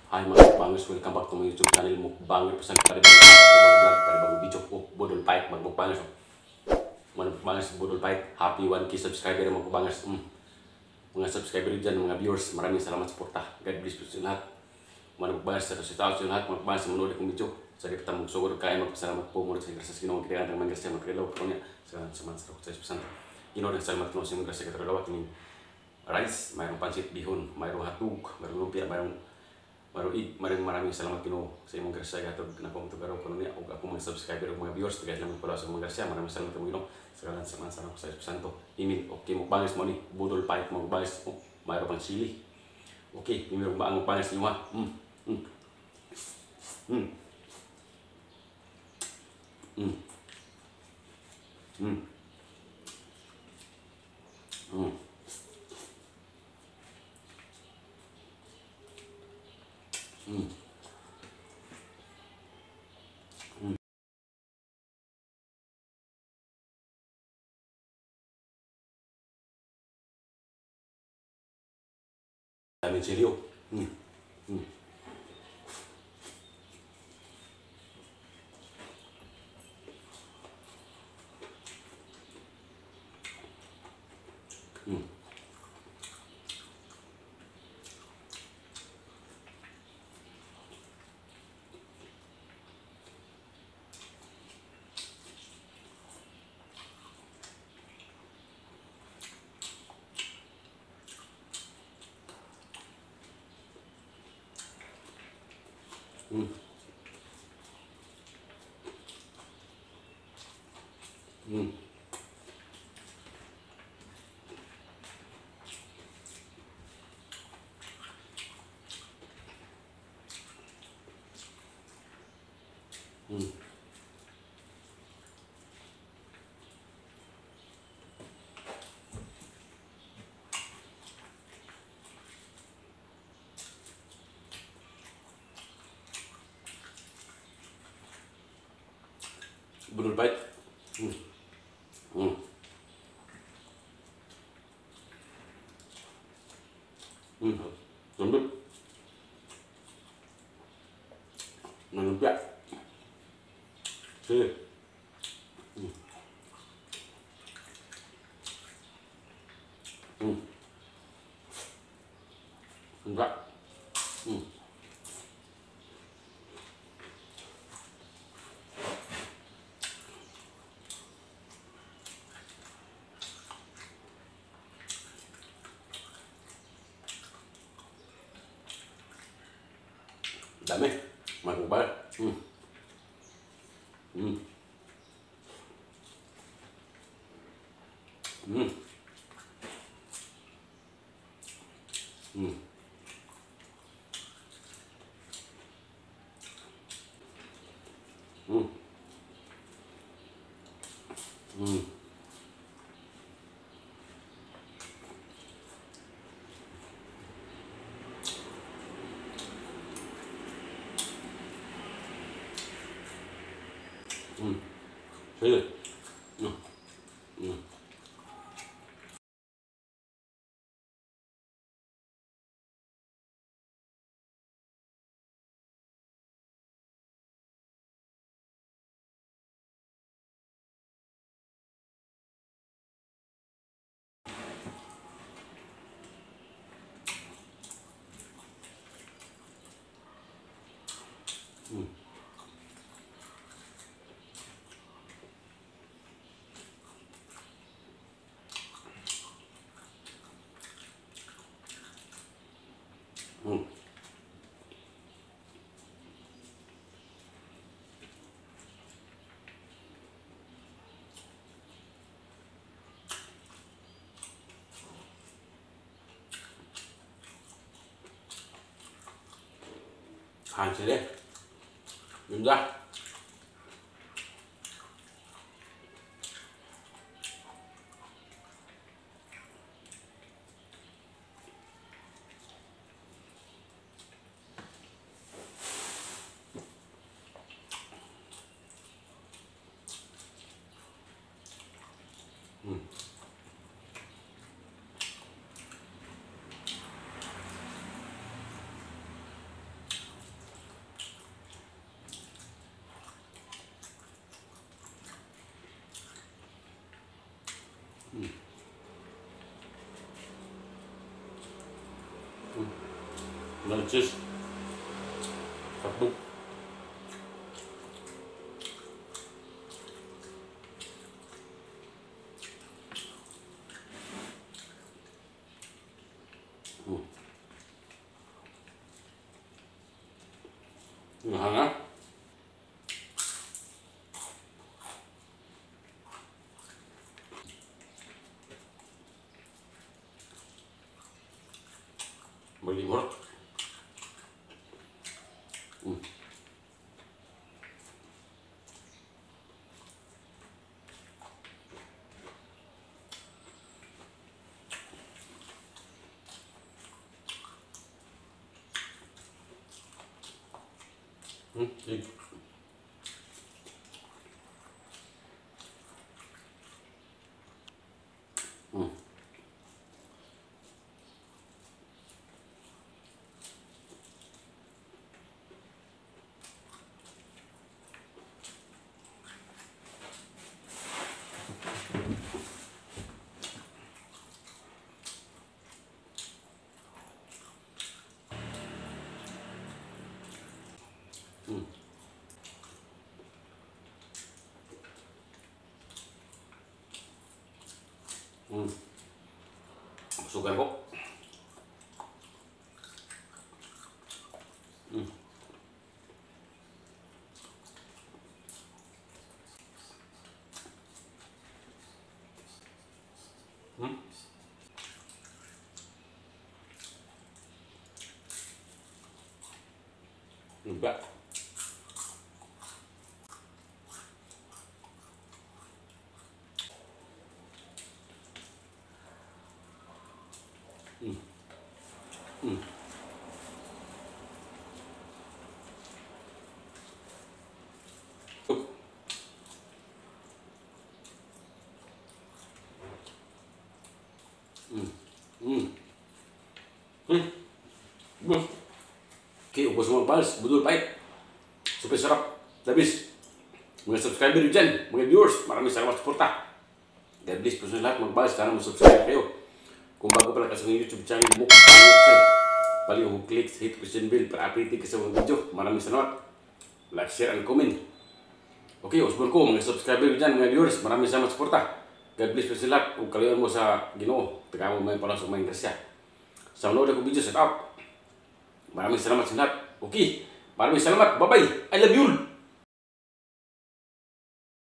Hi mga mukbangers, welcome back to my YouTube channel Mukbanger Pasang Paribang vlog, paribang video o Budol Fight magmukbangers. Mga mukbangers, Budol Fight, happy 1K subscriber mga mukbangers. Mga subscriber dyan, mga viewers, maraming salamat sa suporta. God bless po sa lahat. Mga mukbangers, sa lahat, mga mukbangers sa manood akong video. Sa di patang magsugod kaya magpasalamat po muna sa grasya Ginoo kaya ang mga grasya magkailaw po niya. Sa sa Espiritu Ginoo ng salamat po sa mga grasya katulad kining rice, mayroong pansit bihon, mayroong hatug, mayroong lumpia, maraming salamat Ginoo sa imong grasya gatod na kong tugaro kuno niya ug akong mga subscriber ug mga viewers tagay lang pala sa mga grasya. Maraming salamat Ginoo sa kalan sa mansa sa Espiritu Santo. Amen. Okay, mukbangers mo ni Budol Fight mukbangers. Mayroong pang chili. Okay, mayroong ba ang mukbangers niyo ha? Daming chili oh. Budol Fight. Lembut. Lumpia. Chili. Enggak. Dami. Mantap banget. Chili. Hàng chili. Yun ra. cheese. Sarap. Hanga. Malimot. Sige. Suka kok. Enggak. Oke, ubos semua balas, betul baik. Super sarap, habis. Mga subscriber nyo dyan, mga viewers, maraming salamat sa suporta. God bless po sa lahat, magbalas, sana mag-subscribe kayo. Kung bago pala ka sa YouTube channel, mukbang paling click sa hit question bell para update ka sa mga video. Maraming salamat. Like, share, and comment. Okay, usbon ko, mga subscriber nyo dyan, mga viewers, maraming salamat sa suporta. God bless po sa lahat. Kung kaliwan mo sa Ginoo, taga mo may palang sa mga grasya. Sa manood ako video, set up. Maraming salamat sa lahat. Okay, maraming salamat. Bye-bye. I love you all.